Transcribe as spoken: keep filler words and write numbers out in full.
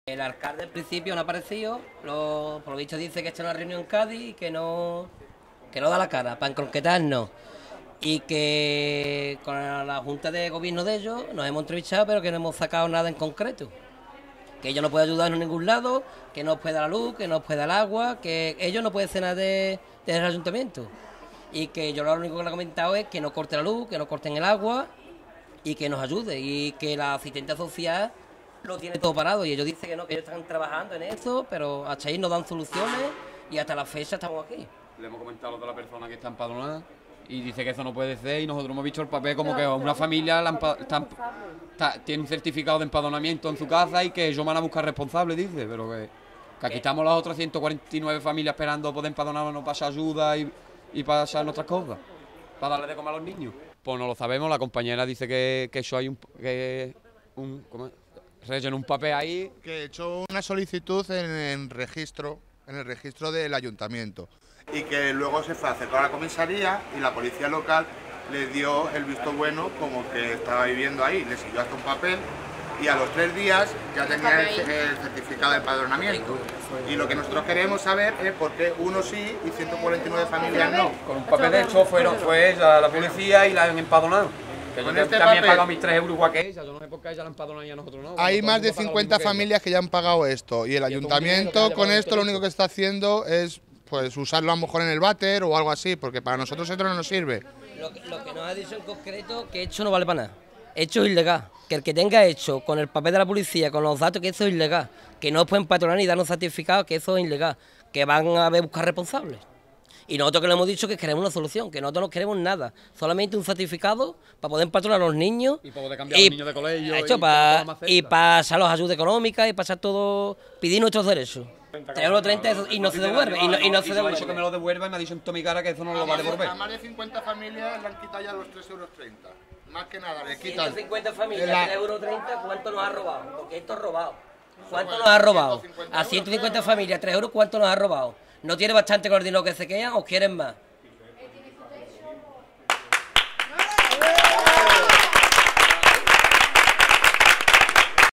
El alcalde al principio no ha aparecido, lo, por lo visto dice que está en una reunión en Cádiz y que no, que no da la cara, para concretarnos. Y que con la junta de gobierno de ellos nos hemos entrevistado, pero que no hemos sacado nada en concreto. Que ellos no pueden ayudarnos en ningún lado, que no os puede dar la luz, que no os puede dar el agua, que ellos no pueden hacer nada de, del ayuntamiento. Y que yo lo único que le he comentado es que no corte la luz, que no corten el agua y que nos ayude. Y que la asistente social lo tiene todo parado y ellos dicen que no, que ellos están trabajando en eso, pero hasta ahí no dan soluciones y hasta la fecha estamos aquí. Le hemos comentado a la persona que está empadronada y dice que eso no puede ser, y nosotros hemos visto el papel como que una familia la empa está, está, tiene un certificado de empadronamiento en su casa y que ellos van a buscar responsables, dice, pero que, que aquí estamos las otras ciento cuarenta y nueve familias esperando poder empadronarnos, pasar ayuda y, y pasar nuestras cosas, para darle de comer a los niños. Pues no lo sabemos, la compañera dice que, que eso hay un... Que, un ¿cómo? Relleno un papel ahí. Que he hecho una solicitud en el registro, en el registro del ayuntamiento, y que luego se fue a acercar a la comisaría y la policía local le dio el visto bueno como que estaba viviendo ahí, le siguió hasta un papel y a los tres días ya tenía el, el certificado de empadronamiento. Y lo que nosotros queremos saber es por qué uno sí y ciento cuarenta y nueve familias no. Con un papel de hecho fueron, fue ella, la policía, y la han empadronado. Que yo este también he pagado mis tres euros igual que ella, yo no sé por qué ella la empadrona y a nosotros no. Hay más de cincuenta familias que ya han pagado esto y el ayuntamiento con esto lo único que está haciendo es pues usarlo a lo mejor en el váter o algo así, porque para nosotros esto no nos sirve. Lo que, lo que nos ha dicho en concreto que hecho no vale para nada. Hecho es ilegal. Que el que tenga hecho con el papel de la policía, con los datos, que eso es ilegal. Que no pueden patronar ni darnos certificados, que eso es ilegal. Que van a ver buscar responsables. Y nosotros que le hemos dicho que queremos una solución, que nosotros no queremos nada, solamente un certificado para poder patronar a los niños. Y para poder cambiar a los niños de colegio. Hecho, y para, y pasar las ayudas económicas y pasar todo, pedir nuestros derechos. tres euros treinta y no se devuelve. Y no, y no se devuelve. Y que me lo devuelva y me ha dicho en toda mi cara que eso no lo va a devolver. A más de cincuenta familias le han quitado ya los tres euros treinta. Más que nada, le quitan. ciento cincuenta familias, tres euros treinta, ¿cuánto nos ha robado? Porque esto es robado. ¿Cuánto nos ha robado? A ciento cincuenta familias, tres euros, ¿cuánto nos ha robado? ¿No tiene bastante con el dinero que se quedan o quieren más?